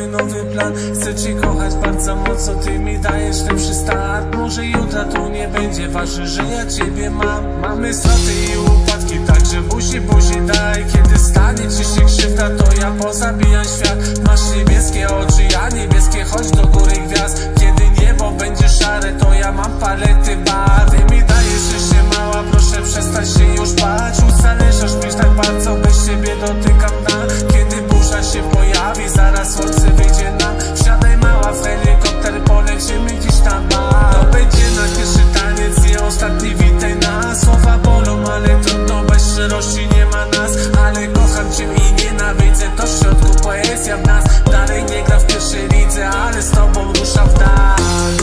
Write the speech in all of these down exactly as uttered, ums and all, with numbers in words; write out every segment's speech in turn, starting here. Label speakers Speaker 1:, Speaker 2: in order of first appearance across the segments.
Speaker 1: mamy nowy plan. Chcę cię kochać bardzo mocno, ty mi dajesz lepszy start. Może jutra tu nie będzie, ważne, że ja ciebie mam. Mamy straty i upadki, także buzi, buzi daj. Kiedy stanie ci się krzywda, to ja pozabijam świat. Masz niebieskie oczy, ja niebieskie, chodź do góry gwiazd. Kiedy niebo będzie szare, to ja mam palety barw. Ty mi dajesz jeszcze mała, proszę przestań się już bać. Uzależasz mnie tak bardzo, bez ciebie dotykam dna. Kiedy burza się pojawi, zaraz słońce wyjdzie nam. Wsiadaj mała w helikopter, polecimy gdzieś tam. To będzie nasz pierwszy taniec i ostatni, witaj nas. Słowa bolą, ale trudno, bez szczerości nie ma nas. Ale kocham cię i nienawidzę, to w środku poezja w nas. Dalej nie gra w pierwszej lidze, ale z tobą rusza w dal.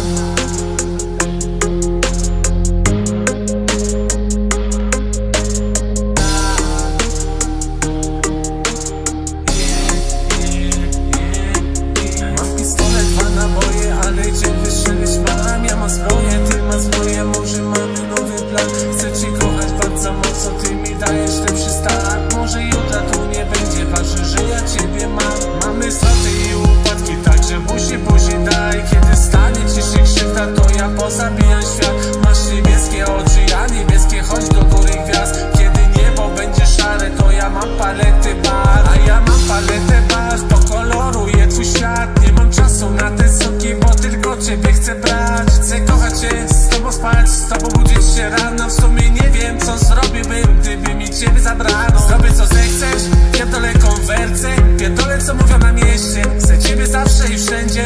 Speaker 1: Zabijam świat, masz niebieskie oczy, ja niebieskie, chodź do góry gwiazd. Kiedy niebo będzie szare, to ja mam palety barw. A ja mam paletę barw, pokoloruję twój świat. Nie mam czasu na te soki, bo tylko ciebie chcę brać. Chcę kochać cię, z tobą spać, z tobą budzić się rano. W sumie nie wiem, co zrobiłbym, gdyby mi ciebie zabrano. Zrobię co zechcesz, pierdolę konwersę, pierdolę co mówią na mieście. Chcę ciebie zawsze i wszędzie.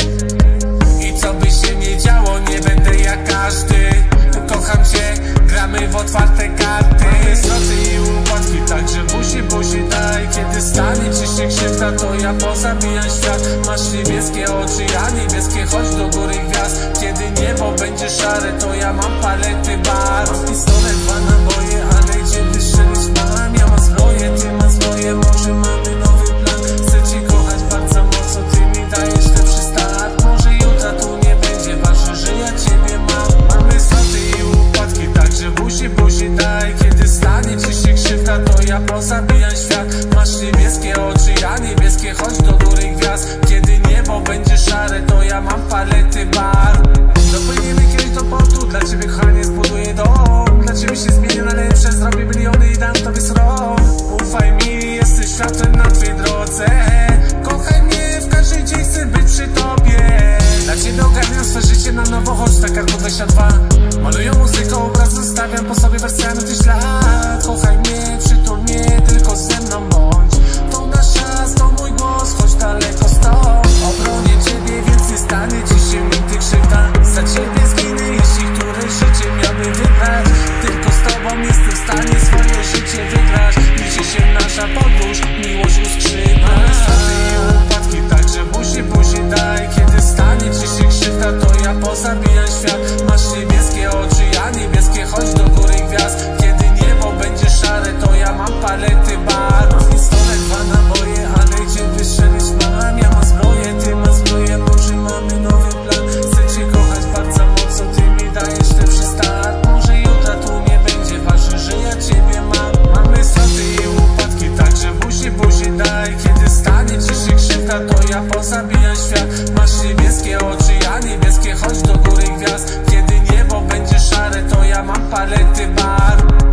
Speaker 1: I co by się nie działo, nie będę jak każdy. Kocham cię, gramy w otwarte karty. Mamy straty i upadki, także buzi, buzi daj. Kiedy stanie ci się krzywda, to ja pozabijam świat. Masz niebieskie oczy, ja niebieskie, chodź do góry gwiazd. Kiedy niebo będzie szare, to ja mam palety barw. Mam pistolet, dwa naboje, ale gdzie wystrzelić mam? Ja mam zbroję, ty masz zbroję, może mamy nowy plan. Chcę cię kochać bardzo mocno, ty mi dajesz lepszy start. Może jutra tu nie będzie, ważne, że ja ciebie mam. Mamy straty i upadki, także buzi, buzi daj. Kiedy stanie ci się krzywda, to ja pozabijam świat. Masz niebieskie oczy, ja niebieskie, chodź do góry gwiazd. Kiedy niebo będzie szare, to ja mam palety barw. Dopłyniemy kiedyś do portu, dla ciebie kochanie zbuduję dom. Dla ciebie się zmienię na lepsze, zrobię miliony i dam tobie srom. Ufaj mi, jesteś światłem na twojej drodze. Kochaj mnie, w każdy dzień chcę być przy tobie. Dla ciebie ogarniam swe życie na nowo, choć na karku dwadzieścia dwa. Malują muzyką, obraz zostawiam po sobie wersjami ty ślad. Kochaj mnie, przytul mnie, tylko ze mną bądź. To nasz czas, to mój głos, choć daleko stąd. Obronię ciebie, więc nie stanie ci się nigdy krzywda. Za ciebie zginę, jeśli które życie miałbym wybrać. Tylko z tobą jestem w stanie swoje życie wygrać. Liczy się nasza podróż, miłość uskrzydła. Ale straty i upadki, także buzi, buzi daj. Kiedy stanie ci się krzywda, to ja pozabijam świat. Masz niebieskie oczy, ja niebieskie, chodź do góry gwiazd. Kiedy niebo będzie szare, to ja mam palety barw. Mam pistolet, dwa naboje, ale gdzie wystrzelić mam? Ja mam zbroję, ty masz zbroję, może mamy nowy plan. Chcę cię kochać bardzo mocno, ty mi dajesz lepszy start. Może jutra tu nie będzie, ważne, że ja ciebie mam. Mamy straty i upadki, także buzi, buzi daj. Kiedy stanie ci się krzywda, to ja pozabijam świat. Masz niebieskie oczy, ja niebieskie, chodź do góry gwiazd. Kiedy niebo będzie szare, to ja mam palety barw.